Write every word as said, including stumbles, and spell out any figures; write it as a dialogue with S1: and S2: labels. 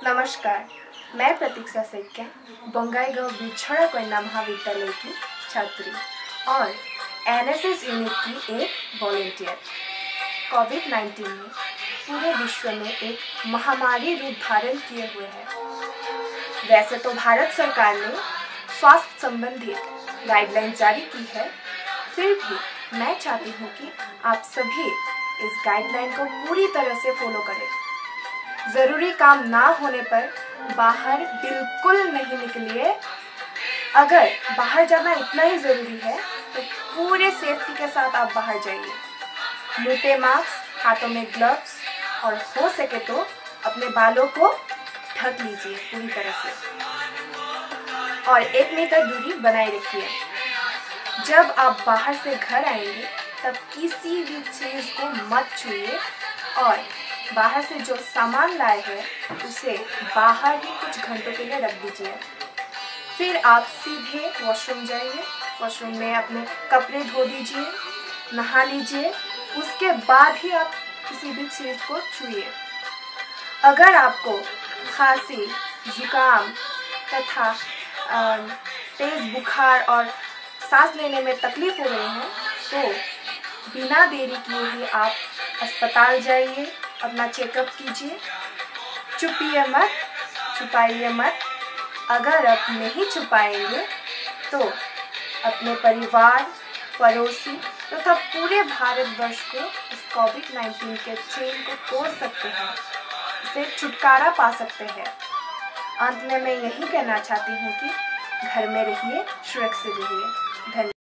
S1: नमस्कार, मैं प्रतीक्षा सैकिया बोंगाईगांव कन्या महाविद्यालय की छात्री और एन एस एस यूनिट की एक वॉलंटियर। कोविड नाइन्टीन ने पूरे विश्व में एक महामारी रूप धारण किए हुए है। वैसे तो भारत सरकार ने स्वास्थ्य संबंधित गाइडलाइन जारी की है, फिर भी मैं चाहती हूँ कि आप सभी इस गाइडलाइन को पूरी तरह से फॉलो करें। ज़रूरी काम ना होने पर बाहर बिल्कुल नहीं निकलिए। अगर बाहर जाना इतना ही ज़रूरी है तो पूरे सेफ्टी के साथ आप बाहर जाइए। मुंह पे मास्क, हाथों में ग्लव्स और हो सके तो अपने बालों को ढक लीजिए पूरी तरह से और एक मीटर दूरी बनाए रखिए। जब आप बाहर से घर आएंगे तब किसी भी चीज़ को मत छूइए और बाहर से जो सामान लाए हैं उसे बाहर ही कुछ घंटों के लिए रख दीजिए। फिर आप सीधे वॉशरूम जाइए, वॉशरूम में अपने कपड़े धो दीजिए, नहा लीजिए, उसके बाद ही आप किसी भी चीज़ को छूइए। अगर आपको खांसी, जुकाम तथा तेज़ बुखार और सांस लेने में तकलीफ हो रही है तो बिना देरी किए ही आप अस्पताल जाइए, अपना चेकअप कीजिए। छुपिए मत, छुपाइए मत। अगर आप नहीं छुपाएंगे तो अपने परिवार, पड़ोसी तथा तो पूरे भारतवर्ष को इस कोविड नाइन्टीन के चेन को तोड़ सकते हैं, इससे छुटकारा पा सकते हैं। अंत में मैं यही कहना चाहती हूँ कि घर में रहिए, सुरक्षित रहिए। धन्यवाद।